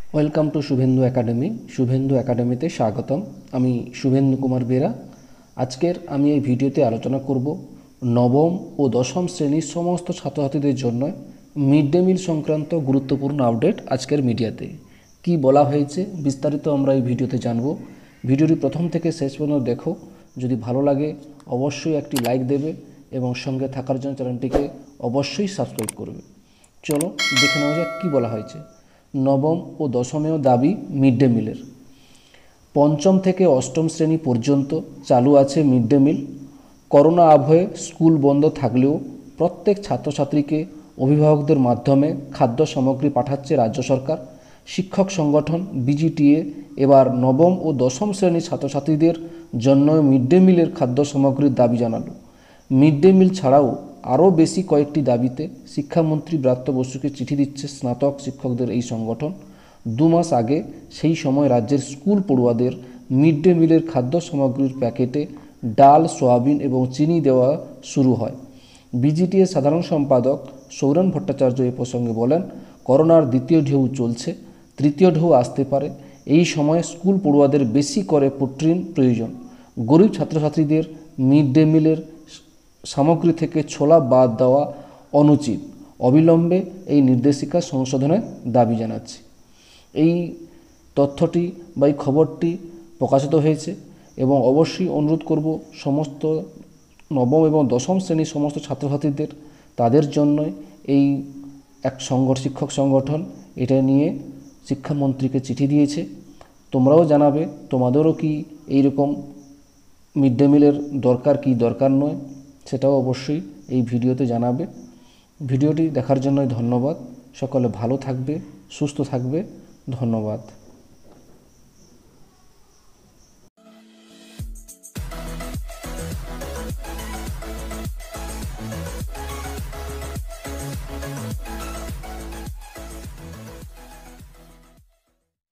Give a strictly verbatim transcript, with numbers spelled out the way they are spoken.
Welcome to Shuvendu academy. শুভেন্দু একাডেমিতে স্বাগতম। আমি শুভেন্দু কুমার বেরা। আজকের আমি এই ভিডিওতে আলোচনা করব নবম ও দশম শ্রেণীর সমস্ত ছাত্রছাত্রীদের জন্য মিড ডে মিল সংক্রান্ত গুরুত্বপূর্ণ আপডেট আজকের মিডিয়াতে কি বলা হয়েছে বিস্তারিত আমরা এই ভিডিওতে জানব। ভিডিওটি প্রথম থেকে শেষ পর্যন্ত দেখো। যদি ভালো লাগে অবশ্যই একটি লাইক দেবে এবং সঙ্গে থাকার জন্য চ্যানেলটিকে অবশ্যই সাবস্ক্রাইব করবে। চলো দেখে নেওয়া যাক কী বলা হয়েছে। নবম ও দশমেও দাবি মিড ডে মিলের। পঞ্চম থেকে অষ্টম শ্রেণী পর্যন্ত চালু আছে মিড ডে মিল। করোনা আবহে স্কুল বন্ধ থাকলেও প্রত্যেক ছাত্রছাত্রীকে অভিভাবকদের মাধ্যমে খাদ্য সামগ্রী পাঠাচ্ছে রাজ্য সরকার। শিক্ষক সংগঠন বিজিটিএ এবার নবম ও দশম শ্রেণীর ছাত্রছাত্রীদের জন্য মিড ডে মিলের খাদ্য সামগ্রীর দাবি জানালো। মিড ডে মিল ছাড়াও আরও বেশি কয়েকটি দাবিতে শিক্ষামন্ত্রী ব্রাত্য বসুকে চিঠি দিচ্ছে স্নাতক শিক্ষকদের এই সংগঠন। দু মাস আগে সেই সময় রাজ্যের স্কুল পড়ুয়াদের মিড ডে মিলের খাদ্য সামগ্রীর প্যাকেটে ডাল, সয়াবিন এবং চিনি দেওয়া শুরু হয়। বিজিটিএ সাধারণ সম্পাদক সৌরেন ভট্টাচার্য এ প্রসঙ্গে বলেন, করোনার দ্বিতীয় ঢেউ চলছে, তৃতীয় ঢেউ আসতে পারে। এই সময় স্কুল পড়ুয়াদের বেশি করে প্রোটিন প্রয়োজন। গরিব ছাত্রছাত্রীদের মিড ডে মিলের সামগ্রী থেকে ছোলা বাদ দেওয়া অনুচিত। অবিলম্বে এই নির্দেশিকা সংশোধনের দাবি জানাচ্ছি। এই তথ্যটি বা এই খবরটি প্রকাশিত হয়েছে এবং অবশ্যই অনুরোধ করব সমস্ত নবম এবং দশম শ্রেণীর সমস্ত ছাত্রছাত্রীদের, তাদের জন্যই এই এক সংগঠন শিক্ষক সংগঠন এটা নিয়ে শিক্ষামন্ত্রীকে চিঠি দিয়েছে। তোমরাও জানাবে তোমাদেরও কি এইরকম মিড ডে মিলের দরকার কি দরকার নয়, সেটাও অবশ্যই এই ভিডিওতে জানাবে। ভিডিওটি দেখার জন্যই ধন্যবাদ। সকলে ভালো থাকবে, সুস্থ থাকবে। ধন্যবাদ।